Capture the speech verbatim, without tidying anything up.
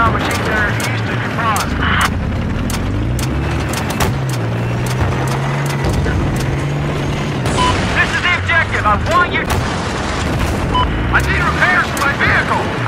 Hostile machine gunner east of your boss. This is the objective. I want you... I need repairs for my vehicle.